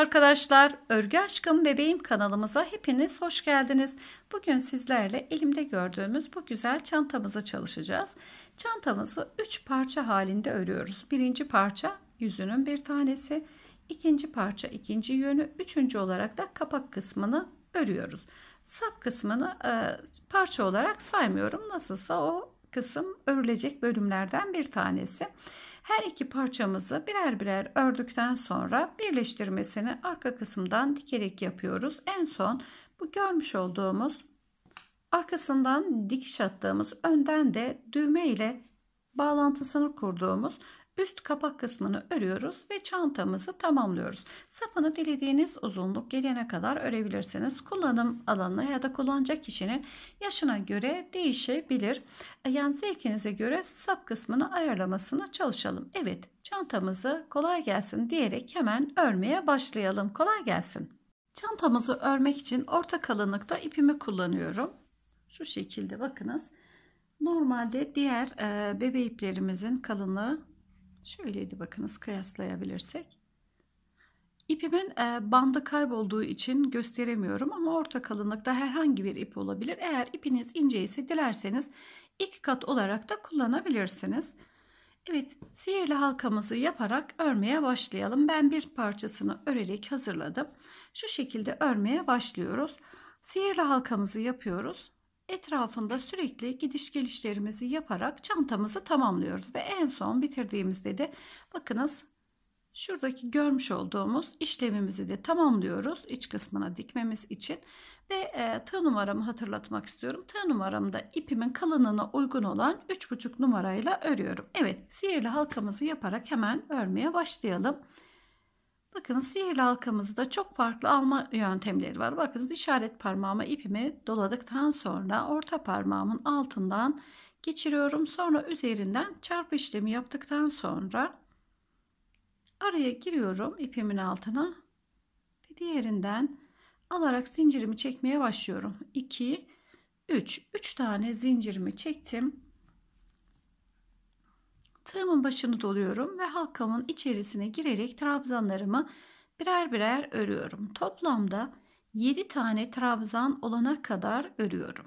arkadaşlar, Örgü Aşkım Bebeğim kanalımıza hepiniz hoş geldiniz. Bugün sizlerle elimde gördüğümüz bu güzel çantamızı çalışacağız. Çantamızı 3 parça halinde örüyoruz. Birinci parça yüzünün bir tanesi, ikinci parça ikinci yönü, üçüncü olarak da kapak kısmını örüyoruz. Sap kısmını parça olarak saymıyorum. Nasılsa o kısım örülecek bölümlerden bir tanesi. Her iki parçamızı birer birer ördükten sonra birleştirmesini arka kısımdan dikerek yapıyoruz. En son bu görmüş olduğumuz arkasından dikiş attığımız, önden de düğme ile bağlantısını kurduğumuz üst kapak kısmını örüyoruz ve çantamızı tamamlıyoruz. Sapını dilediğiniz uzunluk gelene kadar örebilirsiniz. Kullanım alanına ya da kullanacak kişinin yaşına göre değişebilir. Yani zevkinize göre sap kısmını ayarlamasına çalışalım. Evet, çantamızı kolay gelsin diyerek hemen örmeye başlayalım. Kolay gelsin. Çantamızı örmek için orta kalınlıkta ipimi kullanıyorum. Şu şekilde bakınız. Normalde diğer bebe iplerimizin kalınlığı şöyleydi, bakınız, kıyaslayabilirsek. İpimin bandı kaybolduğu için gösteremiyorum ama orta kalınlıkta herhangi bir ip olabilir. Eğer ipiniz ince ise dilerseniz 2 kat olarak da kullanabilirsiniz. Evet, sihirli halkamızı yaparak örmeye başlayalım. Ben bir parçasını örerek hazırladım. Şu şekilde örmeye başlıyoruz. Sihirli halkamızı yapıyoruz. Etrafında sürekli gidiş gelişlerimizi yaparak çantamızı tamamlıyoruz ve en son bitirdiğimizde de bakınız şuradaki görmüş olduğumuz işlemimizi de tamamlıyoruz iç kısmına dikmemiz için ve tığ numaramı hatırlatmak istiyorum. Tığ numaramda ipimin kalınlığına uygun olan 3,5 numarayla örüyorum. Evet, sihirli halkamızı yaparak hemen örmeye başlayalım. Bakın, sihirli halkamızda çok farklı alma yöntemleri var. Bakın, işaret parmağıma ipimi doladıktan sonra orta parmağımın altından geçiriyorum. Sonra üzerinden çarpı işlemi yaptıktan sonra araya giriyorum ipimin altına ve diğerinden alarak zincirimi çekmeye başlıyorum. 2, 3 tane zincirimi çektim. Tığımın başını doluyorum ve halkamın içerisine girerek trabzanlarımı birer birer örüyorum. Toplamda 7 tane trabzan olana kadar örüyorum.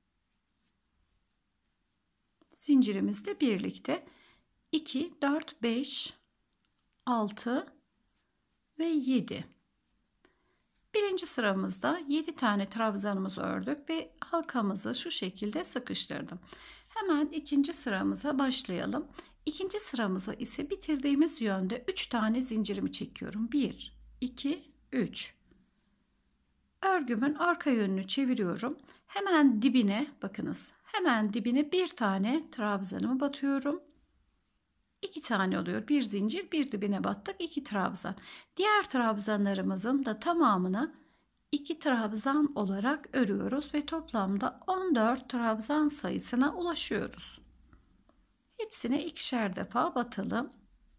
Zincirimizle birlikte 2, 4, 5, 6 ve 7. Birinci sıramızda 7 tane trabzanımızı ördük ve halkamızı şu şekilde sıkıştırdım. Hemen ikinci sıramıza başlayalım. İkinci sıramıza ise bitirdiğimiz yönde 3 tane zincirimi çekiyorum. 1, 2, 3. Örgümün arka yönünü çeviriyorum. Hemen dibine, bakınız, hemen dibine bir tane trabzanımı batıyorum. 2 tane oluyor. Bir zincir, bir dibine battık, 2 trabzan. Diğer trabzanlarımızın da tamamını 2 trabzan olarak örüyoruz ve toplamda 14 trabzan sayısına ulaşıyoruz. Hepsine ikişer defa batalım.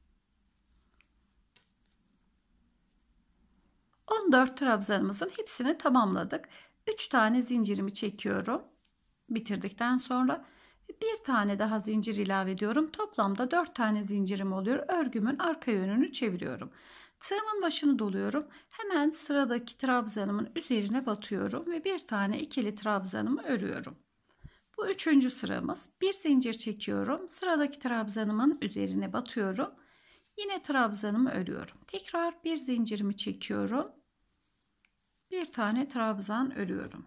14 trabzanımızın hepsini tamamladık. 3 tane zincirimi çekiyorum. Bitirdikten sonra bir tane daha zincir ilave ediyorum. Toplamda 4 tane zincirim oluyor. Örgümün arka yönünü çeviriyorum. Tığımın başını doluyorum. Hemen sıradaki trabzanımın üzerine batıyorum ve bir tane ikili trabzanımı örüyorum. Bu üçüncü sıramız. Bir zincir çekiyorum. Sıradaki trabzanımın üzerine batıyorum. Yine trabzanımı örüyorum. Tekrar bir zincirimi çekiyorum. Bir tane trabzan örüyorum.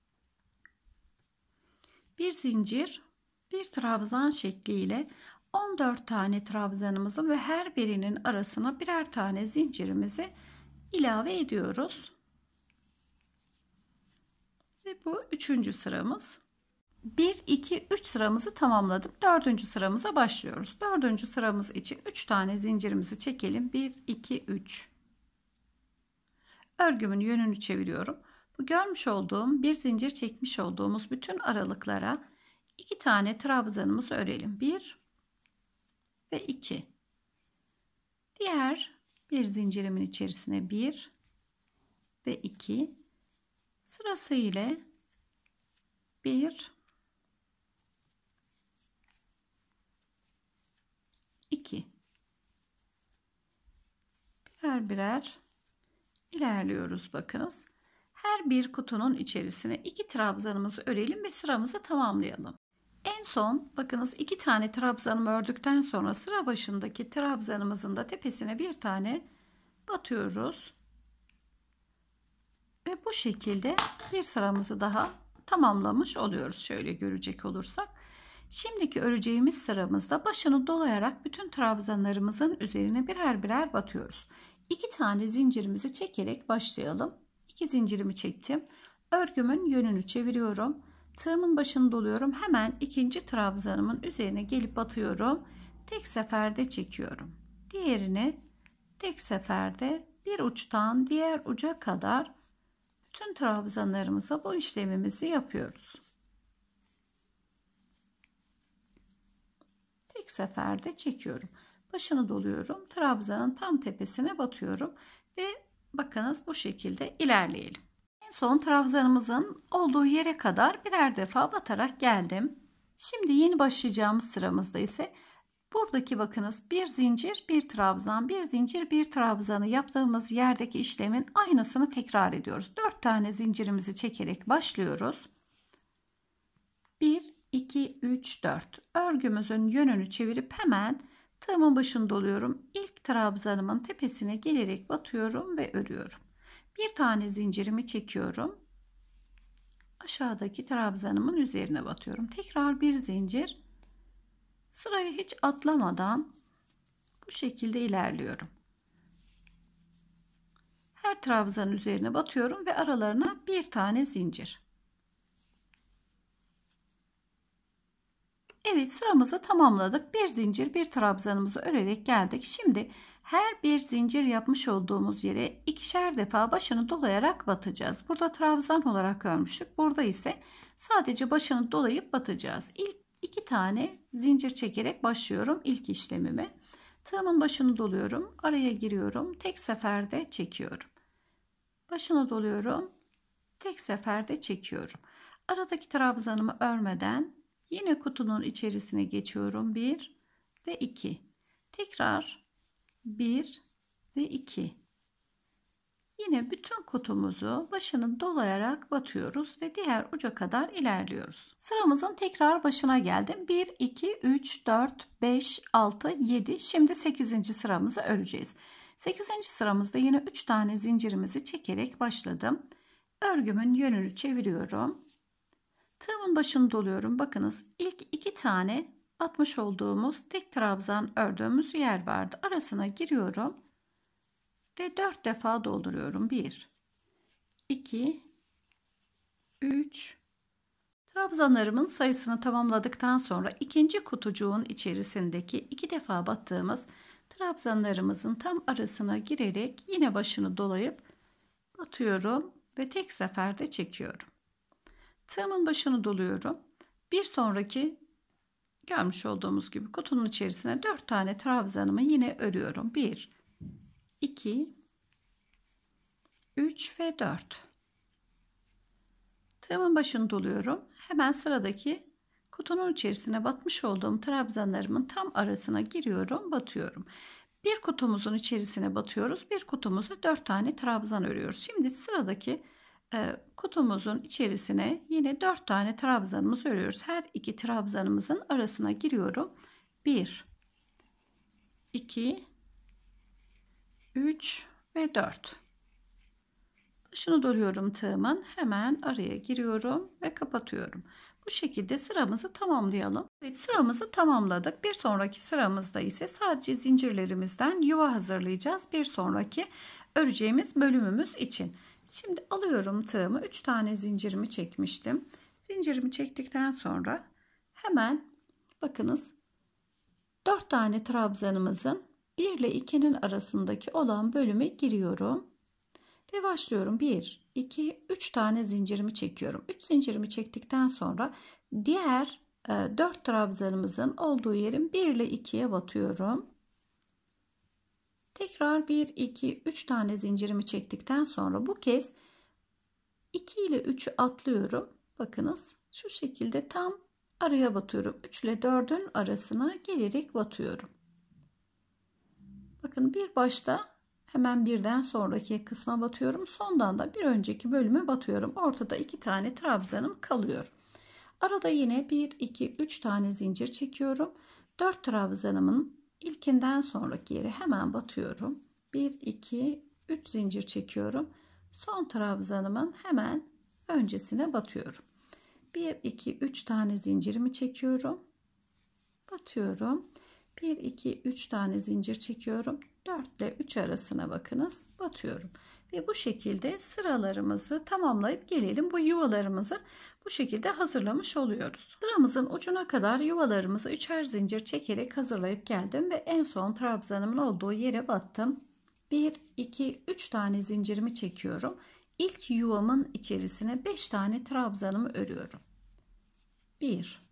Bir zincir, bir trabzan şekliyle 14 tane trabzanımızın ve her birinin arasına birer tane zincirimizi ilave ediyoruz. Ve bu üçüncü sıramız. 1, 2, 3 sıramızı tamamladık. Dördüncü sıramıza başlıyoruz. Dördüncü sıramız için 3 tane zincirimizi çekelim. 1, 2, 3. Örgümün yönünü çeviriyorum. Bu görmüş olduğum bir zincir çekmiş olduğumuz bütün aralıklara 2 tane trabzanımızı örelim. 1 ve 2. Diğer bir zincirimin içerisine 1 ve 2 sırasıyla 1, 2. Birer birer ilerliyoruz bakınız. Her bir kutunun içerisine 2 trabzanımızı örelim ve sıramızı tamamlayalım. En son bakınız 2 tane trabzanımı ördükten sonra sıra başındaki trabzanımızın da tepesine bir tane batıyoruz. Ve bu şekilde bir sıramızı daha tamamlamış oluyoruz. Şöyle görecek olursak. Şimdiki öreceğimiz sıramızda başını dolayarak bütün trabzanlarımızın üzerine birer birer batıyoruz. 2 tane zincirimizi çekerek başlayalım. 2 zincirimi çektim. Örgümün yönünü çeviriyorum. Tığımın başını doluyorum. Hemen ikinci trabzanımın üzerine gelip batıyorum. Tek seferde çekiyorum. Diğerini tek seferde bir uçtan diğer uca kadar bütün trabzanlarımıza bu işlemimizi yapıyoruz. Tek seferde çekiyorum. Başını doluyorum. Trabzanın tam tepesine batıyorum ve bakınız bu şekilde ilerleyelim. En son trabzanımızın olduğu yere kadar birer defa batarak geldim. Şimdi yeni başlayacağımız sıramızda ise buradaki bakınız bir zincir bir trabzan, bir zincir bir trabzanı yaptığımız yerdeki işlemin aynısını tekrar ediyoruz. 4 tane zincirimizi çekerek başlıyoruz. 1 2 3 4 örgümüzün yönünü çevirip hemen tığımın başını doluyorum. İlk trabzanımın tepesine gelerek batıyorum ve örüyorum. Bir tane zincirimi çekiyorum. Aşağıdaki trabzanımın üzerine batıyorum. Tekrar bir zincir. Sırayı hiç atlamadan bu şekilde ilerliyorum. Her trabzanın üzerine batıyorum ve aralarına bir tane zincir. Evet, sıramızı tamamladık. Bir zincir bir trabzanımızı örerek geldik. Şimdi her bir zincir yapmış olduğumuz yere ikişer defa başını dolayarak batacağız. Burada trabzan olarak örmüştük. Burada ise sadece başını dolayıp batacağız. İlk 2 tane zincir çekerek başlıyorum ilk işlemimi. Tığımın başını doluyorum. Araya giriyorum. Tek seferde çekiyorum. Başını doluyorum. Tek seferde çekiyorum. Aradaki trabzanımı örmeden yine kutunun içerisine geçiyorum. 1 ve 2. Tekrar 1 ve 2. Yine bütün kutumuzu başını dolayarak batıyoruz ve diğer uca kadar ilerliyoruz. Sıramızın tekrar başına geldim. 1, 2, 3, 4, 5, 6, 7. Şimdi 8. sıramızı öreceğiz. 8. sıramızda yine 3 tane zincirimizi çekerek başladım. Örgümün yönünü çeviriyorum. Tığımın başını doluyorum. Bakınız ilk 2 tane batmış olduğumuz tek trabzan ördüğümüz yer vardı. Arasına giriyorum. Ve 4 defa dolduruyorum. 1 2 3 trabzanlarımın sayısını tamamladıktan sonra ikinci kutucuğun içerisindeki 2 defa battığımız trabzanlarımızın tam arasına girerek yine başını dolayıp batıyorum ve tek seferde çekiyorum. Tığımın başını doluyorum. Bir sonraki görmüş olduğumuz gibi kutunun içerisine 4 tane trabzanımı yine örüyorum. 1 2 3 ve 4. Tığımın başını doluyorum. Hemen sıradaki kutunun içerisine batmış olduğum trabzanlarımın tam arasına giriyorum, batıyorum. Bir kutumuzun içerisine batıyoruz. Bir kutumuza 4 tane trabzan örüyoruz. Şimdi sıradaki kutumuzun içerisine yine 4 tane trabzanımızı örüyoruz. Her iki trabzanımızın arasına giriyorum. 1 2 3 ve 4. Başını doluyorum tığımın. Hemen araya giriyorum ve kapatıyorum. Bu şekilde sıramızı tamamlayalım. Evet, sıramızı tamamladık. Bir sonraki sıramızda ise sadece zincirlerimizden yuva hazırlayacağız. Bir sonraki öreceğimiz bölümümüz için. Şimdi alıyorum tığımı. 3 tane zincirimi çekmiştim. Zincirimi çektikten sonra hemen bakınız 4 tane trabzanımızın 1 ile 2'nin arasındaki olan bölüme giriyorum. Ve başlıyorum. 1, 2, 3 tane zincirimi çekiyorum. 3 zincirimi çektikten sonra diğer 4 trabzanımızın olduğu yerin 1 ile 2'ye batıyorum. Tekrar 1, 2, 3 tane zincirimi çektikten sonra bu kez 2 ile 3'ü atlıyorum. Bakınız şu şekilde tam araya batıyorum. 3 ile 4'ün arasına gelerek batıyorum. Bakın bir başta Hemen birden sonraki kısma batıyorum. Sondan da bir önceki bölüme batıyorum. Ortada 2 tane trabzanım kalıyor. Arada yine 1, 2, 3 tane zincir çekiyorum. 4 trabzanımın ilkinden sonraki yere hemen batıyorum. 1, 2, 3 zincir çekiyorum. Son trabzanımın hemen öncesine batıyorum. 1, 2, 3 tane zincirimi çekiyorum. Batıyorum. 1, 2, 3 tane zincir çekiyorum. 4 ile 3 arasına bakınız. Batıyorum. Ve bu şekilde sıralarımızı tamamlayıp gelelim. Bu yuvalarımızı bu şekilde hazırlamış oluyoruz. Sıramızın ucuna kadar yuvalarımızı 3'er zincir çekerek hazırlayıp geldim. Ve en son trabzanımın olduğu yere battım. 1, 2, 3 tane zincirimi çekiyorum. İlk yuvamın içerisine 5 tane trabzanımı örüyorum. 1,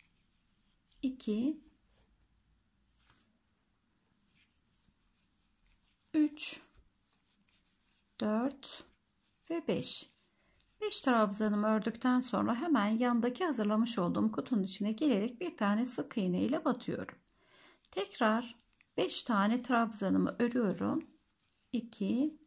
2, 3, 4 ve 5. 5 trabzanımı ördükten sonra hemen yandaki hazırlamış olduğum kutunun içine gelerek bir tane sık iğne ile batıyorum. Tekrar 5 tane trabzanımı örüyorum. 2,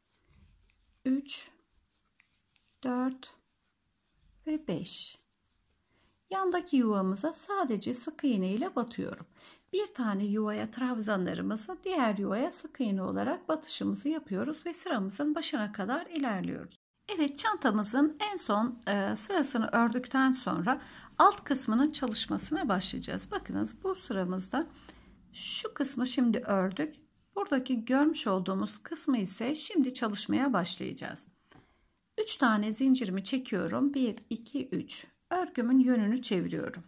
3, 4 ve 5. Yandaki yuvamıza sadece sık iğne ile batıyorum. Bir tane yuvaya trabzanlarımızı, diğer yuvaya sık iğne olarak batışımızı yapıyoruz ve sıramızın başına kadar ilerliyoruz. Evet, çantamızın en son sırasını ördükten sonra alt kısmının çalışmasına başlayacağız. Bakınız, bu sıramızda şu kısmı şimdi ördük. Buradaki görmüş olduğumuz kısmı ise şimdi çalışmaya başlayacağız. 3 tane zincirimi çekiyorum. 1, 2, 3. Örgümün yönünü çeviriyorum.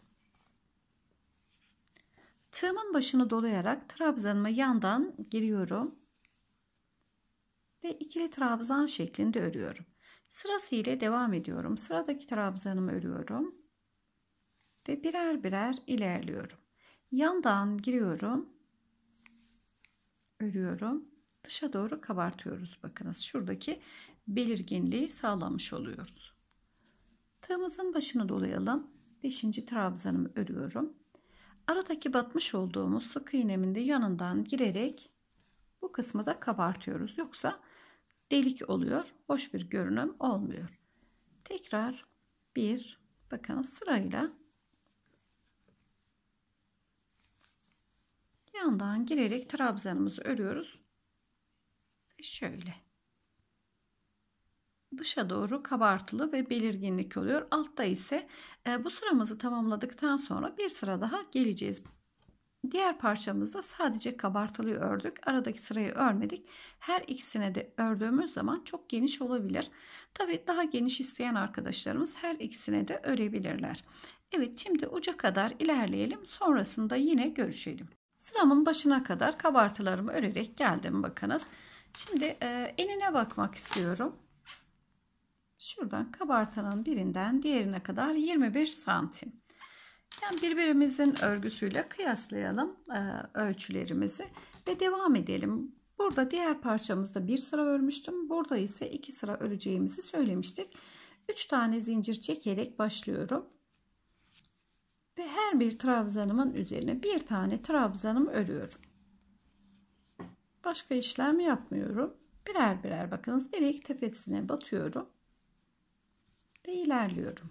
Tığımın başını dolayarak trabzanımı yandan giriyorum. Ve ikili trabzan şeklinde örüyorum. Sırasıyla devam ediyorum. Sıradaki trabzanımı örüyorum. Ve birer birer ilerliyorum. Yandan giriyorum. Örüyorum. Dışa doğru kabartıyoruz. Bakınız, şuradaki belirginliği sağlamış oluyoruz. Tığımızın başını dolayalım. 5. trabzanımı örüyorum. Aradaki batmış olduğumuz sık iğnemin de yanından girerek bu kısmı da kabartıyoruz. Yoksa delik oluyor. Hoş bir görünüm olmuyor. Tekrar bakın sırayla yandan girerek trabzanımızı örüyoruz. Ve şöyle dışa doğru kabartılı ve belirginlik oluyor. Altta ise bu sıramızı tamamladıktan sonra bir sıra daha geleceğiz. Diğer parçamızda sadece kabartılıyı ördük. Aradaki sırayı örmedik. Her ikisine de ördüğümüz zaman çok geniş olabilir. Tabii daha geniş isteyen arkadaşlarımız her ikisine de örebilirler. Evet, şimdi uca kadar ilerleyelim. Sonrasında yine görüşelim. Sıramın başına kadar kabartılarımı örerek geldim, bakınız. Şimdi enine bakmak istiyorum. Şuradan kabartanın birinden diğerine kadar 21 santim. Yani birbirimizin örgüsüyle kıyaslayalım ölçülerimizi ve devam edelim. Burada diğer parçamızda bir sıra örmüştüm. Burada ise 2 sıra öreceğimizi söylemiştik. 3 tane zincir çekerek başlıyorum. Ve her bir trabzanımın üzerine bir tane trabzanımı örüyorum. Başka işlem yapmıyorum. Birer birer bakınız, direkt tepesine batıyorum. Ve ilerliyorum.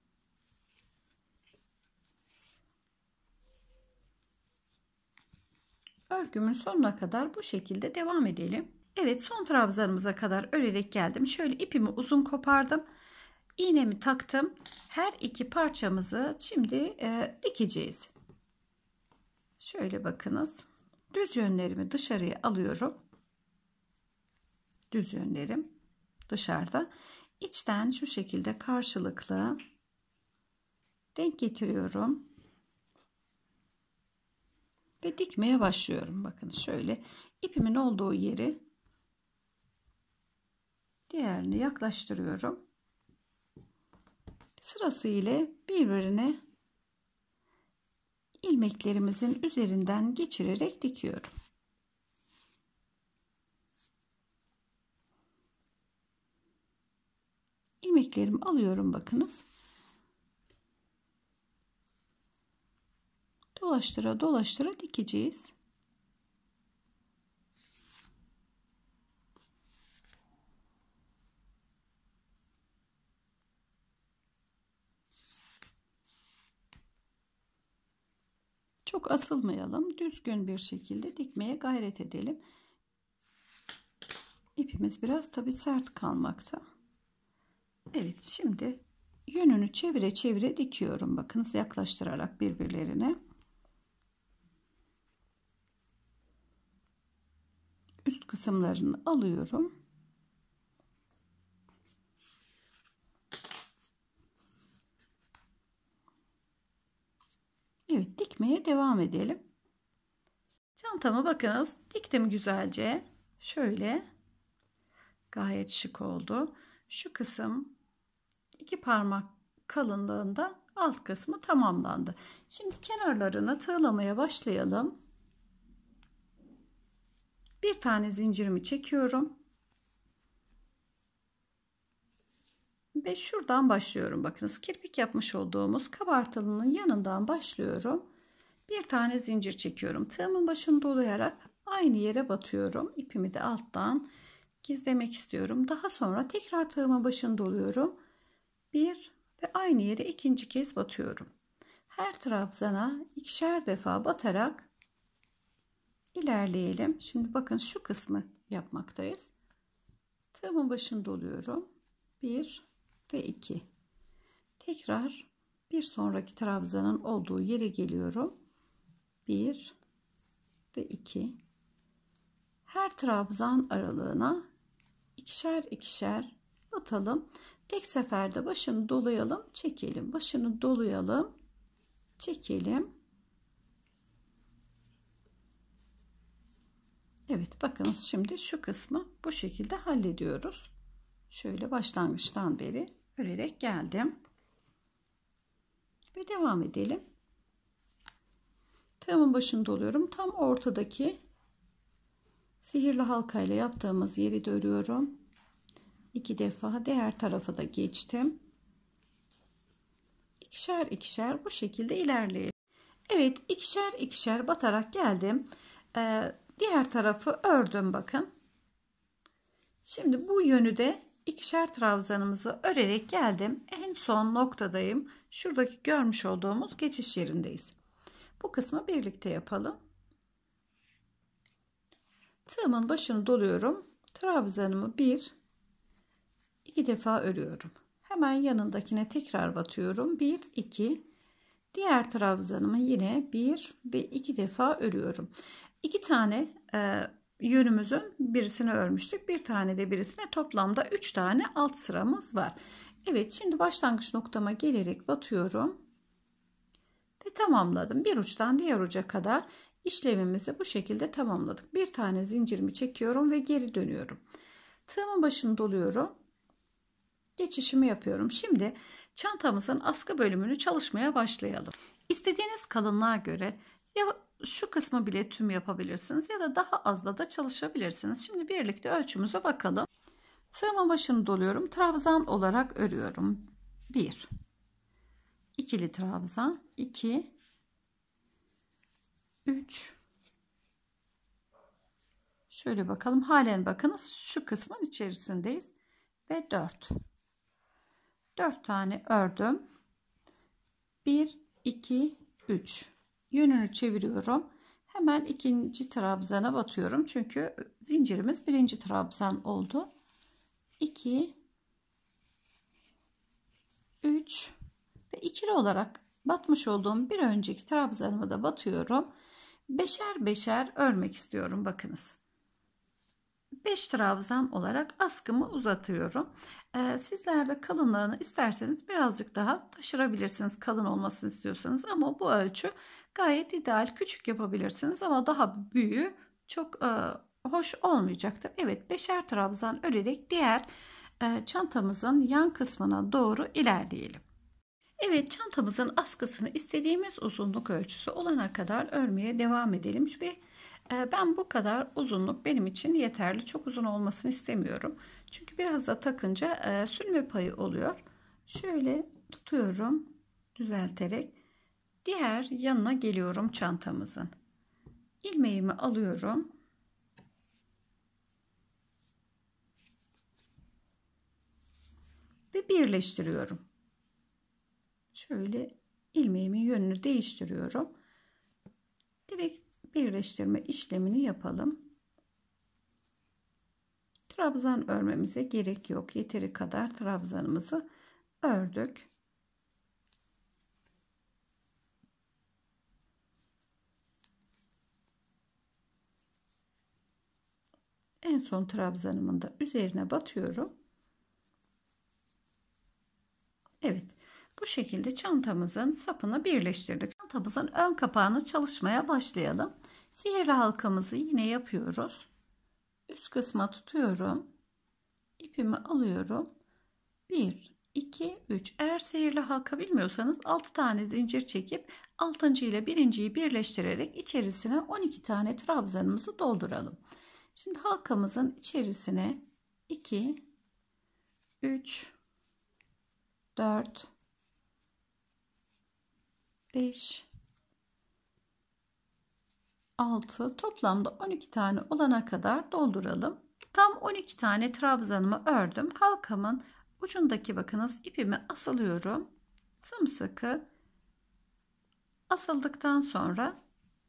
Örgümün sonuna kadar bu şekilde devam edelim. Evet, son trabzanımıza kadar örerek geldim. Şöyle ipimi uzun kopardım. İğnemi taktım. Her iki parçamızı şimdi dikeceğiz. Şöyle bakınız. Düz yönlerimi dışarıya alıyorum. Düz yönlerim dışarıda. İçten şu şekilde karşılıklı denk getiriyorum. Ve dikmeye başlıyorum. Bakın şöyle ipimin olduğu yeri diğerini yaklaştırıyorum. Sırasıyla birbirine ilmeklerimizin üzerinden geçirerek dikiyorum. İlmeklerimi alıyorum, bakınız. Dolaştıra dolaştıra dikeceğiz. Çok asılmayalım. Düzgün bir şekilde dikmeye gayret edelim. İpimiz biraz tabii sert kalmakta. Evet, şimdi yönünü çevire çevire dikiyorum. Bakınız, yaklaştırarak birbirlerine. Üst kısımlarını alıyorum. Evet, dikmeye devam edelim. Çantamı bakınız diktim güzelce. Şöyle gayet şık oldu. Şu kısım 2 parmak kalınlığında alt kısmı tamamlandı. Şimdi kenarlarına tığlamaya başlayalım. Bir tane zincirimi çekiyorum. Ve şuradan başlıyorum. Bakınız, kirpik yapmış olduğumuz kabartılının yanından başlıyorum. Bir tane zincir çekiyorum. Tığımın başını dolayarak aynı yere batıyorum. İpimi de alttan gizlemek istiyorum. Daha sonra tekrar tığımın başını doluyorum. Bir ve aynı yere ikinci kez batıyorum. Her trabzana ikişer defa batarak ilerleyelim. Şimdi bakın, şu kısmı yapmaktayız. Tığımın başını doluyorum. 1 ve 2. Tekrar bir sonraki trabzanın olduğu yere geliyorum. 1 ve 2. Her trabzan aralığına ikişer ikişer batalım. Tek seferde başını dolayalım, çekelim. Başını dolayalım, çekelim. Evet, bakınız, şimdi şu kısmı bu şekilde hallediyoruz. Şöyle başlangıçtan beri örerek geldim. Ve devam edelim. Tığımın başını doluyorum. Tam ortadaki sihirli halkayla yaptığımız yeri de örüyorum. 2 defa diğer tarafa da geçtim. İkişer ikişer bu şekilde ilerleyelim. Evet, ikişer ikişer batarak geldim. Diğer tarafı ördüm, bakın. Şimdi bu yönü de ikişer trabzanımızı örerek geldim. En son noktadayım. Şuradaki görmüş olduğumuz geçiş yerindeyiz. Bu kısmı birlikte yapalım. Tığımın başını doluyorum. Trabzanımı 2 defa örüyorum. Hemen yanındakine tekrar batıyorum. 1 2. Diğer trabzanımı yine 1 ve 2 defa örüyorum. 2 tane yönümüzün birisini örmüştük. Bir tane de birisine, toplamda 3 tane alt sıramız var. Evet, şimdi başlangıç noktama gelerek batıyorum. Ve tamamladım. Bir uçtan diğer uca kadar işlemimizi bu şekilde tamamladık. Bir tane zincirimi çekiyorum ve geri dönüyorum. Tığımın başını doluyorum. Geçişimi yapıyorum. Şimdi çantamızın askı bölümünü çalışmaya başlayalım. İstediğiniz kalınlığa göre ya şu kısmı bile tüm yapabilirsiniz ya da daha az da çalışabilirsiniz. Şimdi birlikte ölçümüze bakalım. Tığımın başını doluyorum. Trabzan olarak örüyorum. 1 ikili trabzan, 2 3 şöyle bakalım, halen bakınız şu kısmın içerisindeyiz ve 4 tane ördüm. 1 2 3 yönünü çeviriyorum. Hemen ikinci trabzana batıyorum. Çünkü zincirimiz birinci trabzan oldu. 2 3 ve ikili olarak batmış olduğum bir önceki trabzanıma da batıyorum. Beşer beşer örmek istiyorum. Bakınız. 5 trabzan olarak askımı uzatıyorum. Sizler de kalınlığını isterseniz birazcık daha taşırabilirsiniz, kalın olmasını istiyorsanız, ama bu ölçü gayet ideal. Küçük yapabilirsiniz ama daha büyüğü çok hoş olmayacaktır. Evet, 5'er trabzan örerek diğer çantamızın yan kısmına doğru ilerleyelim. Evet, çantamızın askısını istediğimiz uzunluk ölçüsü olana kadar örmeye devam edelim ve ben bu kadar uzunluk benim için yeterli. Çok uzun olmasını istemiyorum. Çünkü biraz da takınca sürme payı oluyor. Şöyle tutuyorum düzelterek. Diğer yanına geliyorum çantamızın. İlmeğimi alıyorum. Ve birleştiriyorum. Şöyle ilmeğimin yönünü değiştiriyorum. Direkt birleştirme işlemini yapalım. Trabzan örmemize gerek yok. Yeteri kadar trabzanımızı ördük. En son trabzanımın da üzerine batıyorum. Evet, bu şekilde çantamızın sapını birleştirdik. Çantamızın ön kapağını çalışmaya başlayalım. Sihirli halkamızı yine yapıyoruz. Üst kısma tutuyorum. İpimi alıyorum. 1, 2, 3. Eğer sihirli halka bilmiyorsanız 6 tane zincir çekip 6. ile 1.'yi birleştirerek içerisine 12 tane trabzanımızı dolduralım. Şimdi halkamızın içerisine 2, 3, 4, 5, 6, toplamda 12 tane olana kadar dolduralım. Tam 12 tane trabzanımı ördüm. Halkamın ucundaki bakınız ipimi asılıyorum. Sımsıkı asıldıktan sonra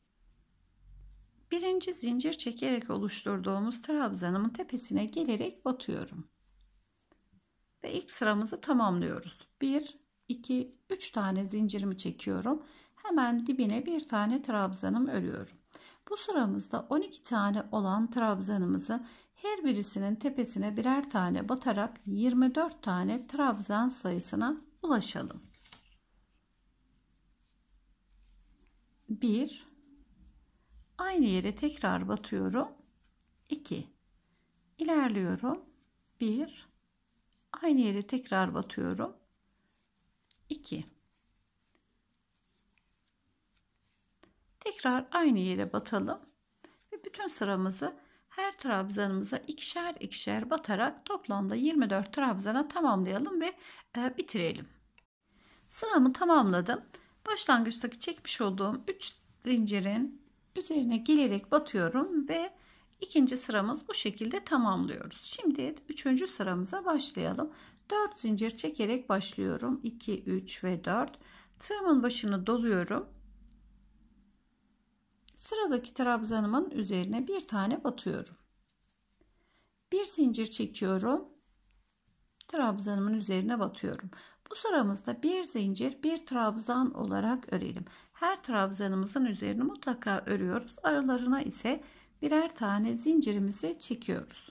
birinci zincir çekerek oluşturduğumuz trabzanımın tepesine gelerek batıyorum. Ve ilk sıramızı tamamlıyoruz. 1, 2, 3 tane zincirimi çekiyorum. Hemen dibine bir tane trabzanım örüyorum. Bu sıramızda 12 tane olan trabzanımızı her birisinin tepesine birer tane batarak 24 tane trabzan sayısına ulaşalım. 1, aynı yere tekrar batıyorum. 2, ilerliyorum. 1, aynı yere tekrar batıyorum. 2, tekrar aynı yere batalım ve bütün sıramızı her trabzanımıza ikişer ikişer batarak toplamda 24 trabzana tamamlayalım ve bitirelim. Sıramı tamamladım. Başlangıçtaki çekmiş olduğum 3 zincirin üzerine gelerek batıyorum ve ikinci sıramız bu şekilde tamamlıyoruz. Şimdi 3. sıramıza başlayalım. 4 zincir çekerek başlıyorum. 2, 3 ve 4. Tığımın başını doluyorum. Sıradaki trabzanımın üzerine bir tane batıyorum. Bir zincir çekiyorum. Trabzanımın üzerine batıyorum. Bu sıramızda bir zincir bir trabzan olarak örelim. Her trabzanımızın üzerine mutlaka örüyoruz. Aralarına ise birer tane zincirimizi çekiyoruz.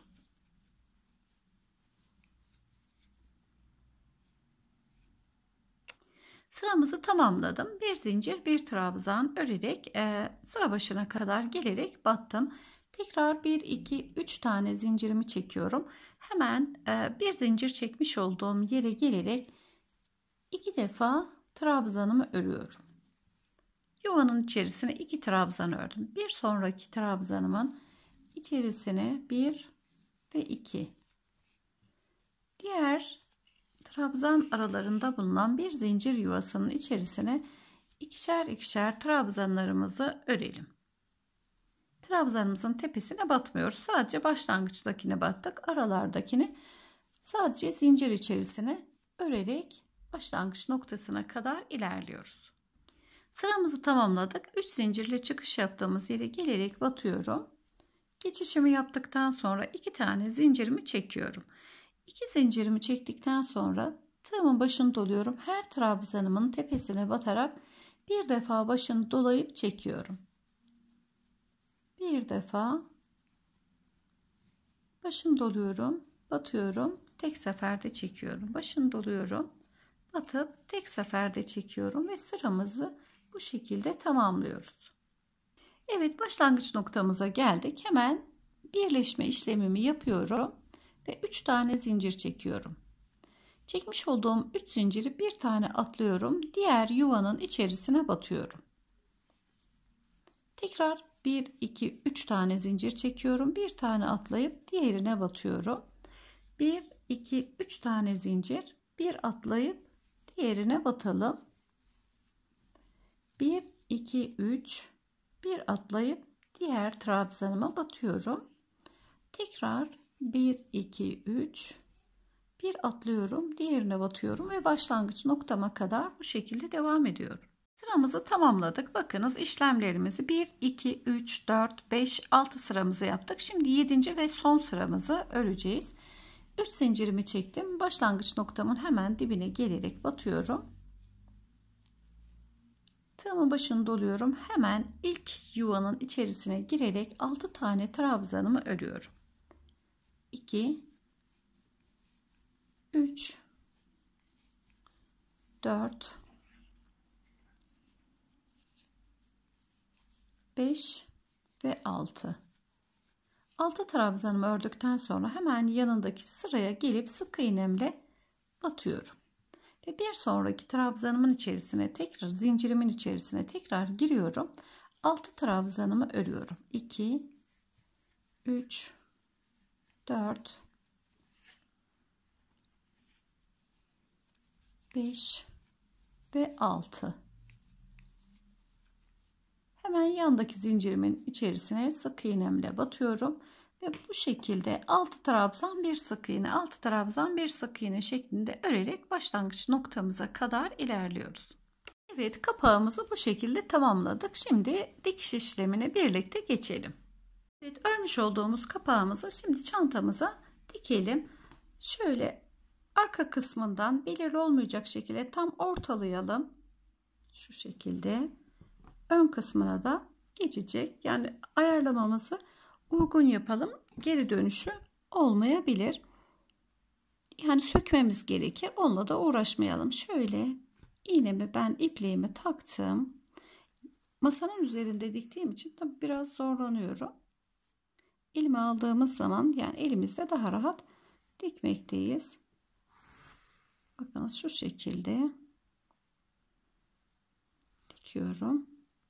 Sıramızı tamamladım. Bir zincir bir trabzan örerek sıra başına kadar gelerek battım. Tekrar 1, 2, 3 tane zincirimi çekiyorum. Hemen bir zincir çekmiş olduğum yere gelerek 2 defa trabzanımı örüyorum. Yuvanın içerisine 2 trabzan ördüm. Bir sonraki trabzanımın içerisine 1 ve 2. Diğer trabzan aralarında bulunan bir zincir yuvasının içerisine ikişer ikişer trabzanlarımızı örelim. Trabzanımızın tepesine batmıyoruz. Sadece başlangıçtakine battık. Aralardakini sadece zincir içerisine örerek başlangıç noktasına kadar ilerliyoruz. Sıramızı tamamladık. 3 zincirle çıkış yaptığımız yere gelerek batıyorum. Geçişimi yaptıktan sonra 2 tane zincirimi çekiyorum. 2 zincirimi çektikten sonra tığımın başını doluyorum. Her trabzanımın tepesine batarak bir defa başını dolayıp çekiyorum. Bir defa başını doluyorum, batıyorum, tek seferde çekiyorum. Başını doluyorum, batıp tek seferde çekiyorum ve sıramızı bu şekilde tamamlıyoruz. Evet, başlangıç noktamıza geldik. Hemen birleşme işlemimi yapıyorum ve 3 tane zincir çekiyorum. Çekmiş olduğum 3 zinciri bir tane atlıyorum. Diğer yuvanın içerisine batıyorum. Tekrar 1, 2, 3 tane zincir çekiyorum. Bir tane atlayıp diğerine batıyorum. 1, 2, 3 tane zincir, bir atlayıp diğerine batalım. 1, 2, 3, bir atlayıp diğer trabzanıma batıyorum. Tekrar 1, 2, 3, bir atlıyorum, diğerine batıyorum ve başlangıç noktama kadar bu şekilde devam ediyorum. Sıramızı tamamladık. Bakınız işlemlerimizi 1, 2, 3, 4, 5, 6 sıramızı yaptık. Şimdi 7. ve son sıramızı öreceğiz. 3 zincirimi çektim. Başlangıç noktamın hemen dibine gelerek batıyorum. Tığımın başını doluyorum. Hemen ilk yuvanın içerisine girerek 6 tane trabzanımı örüyorum. 2, 3, 4, 5 ve 6. 6 trabzanımı ördükten sonra hemen yanındaki sıraya gelip sık iğnemle batıyorum. Ve bir sonraki trabzanımın içerisine tekrar zincirimin içerisine tekrar giriyorum. 6 trabzanımı örüyorum. 2, 3, 4, 5 ve 6. Hemen yandaki zincirimin içerisine sık iğnemle batıyorum ve bu şekilde 6 trabzan bir sık iğne, 6 trabzan bir sık iğne şeklinde örerek başlangıç noktamıza kadar ilerliyoruz. Evet, kapağımızı bu şekilde tamamladık. Şimdi dikiş işlemine birlikte geçelim. Evet, örmüş olduğumuz kapağımızı şimdi çantamıza dikelim. Şöyle arka kısmından belirli olmayacak şekilde tam ortalayalım. Şu şekilde. Ön kısmına da geçecek. Yani ayarlamamızı uygun yapalım. Geri dönüşü olmayabilir. Yani sökmemiz gerekir. Onunla da uğraşmayalım. Şöyle iğnemi ben ipliğimi taktım. Masanın üzerinde diktiğim için tabii biraz zorlanıyorum. Elime aldığımız zaman yani elimizde daha rahat dikmekteyiz. Bakınız şu şekilde dikiyorum.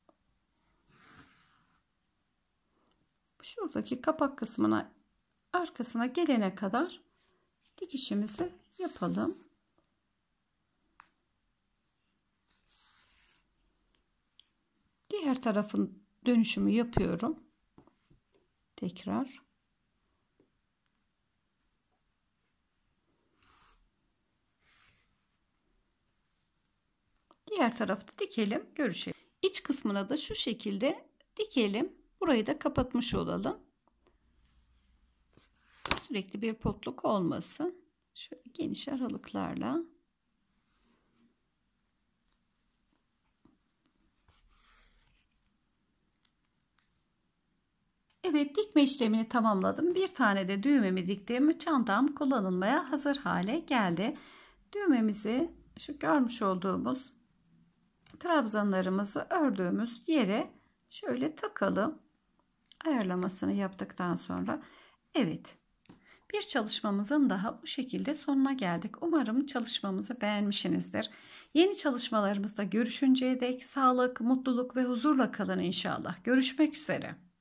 Şuradaki kapak kısmına arkasına gelene kadar dikişimizi yapalım. Diğer tarafın dönüşümü yapıyorum. Tekrar. Diğer tarafta dikelim, görüşelim. İç kısmına da şu şekilde dikelim. Burayı da kapatmış olalım. Sürekli bir potluk olmasın. Şöyle geniş aralıklarla. Evet, dikme işlemini tamamladım. Bir tane de düğmemi diktim. Çantam kullanılmaya hazır hale geldi. Düğmemizi şu görmüş olduğumuz trabzanlarımızı ördüğümüz yere şöyle takalım. Ayarlamasını yaptıktan sonra evet, bir çalışmamızın daha bu şekilde sonuna geldik. Umarım çalışmamızı beğenmişsinizdir. Yeni çalışmalarımızda görüşünceye dek sağlık, mutluluk ve huzurla kalın inşallah. Görüşmek üzere.